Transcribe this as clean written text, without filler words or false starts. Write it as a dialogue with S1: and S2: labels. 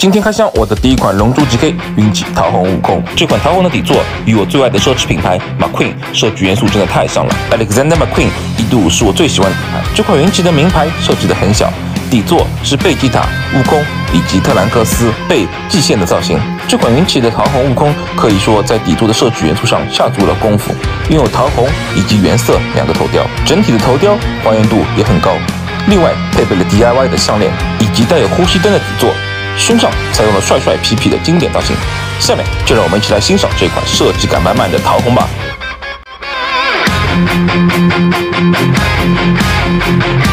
S1: 今天开箱我的第一款龙珠 GK 云起桃红悟空。这款桃红的底座与我最爱的奢侈品牌 McQueen 设计元素真的太像了。Alexander McQueen 一度是我最喜欢的品牌。这款云起的名牌设计的很小，底座是贝吉塔、悟空以及特兰克斯被祭献的造型。这款云起的桃红悟空可以说在底座的设计元素上下足了功夫，拥有桃红以及原色两个头雕，整体的头雕还原度也很高。另外配备了 DIY 的项链以及带有呼吸灯的底座。胸上采用了帅帅痞痞的经典造型，下面就让我们一起来欣赏这款设计感满满的桃红吧。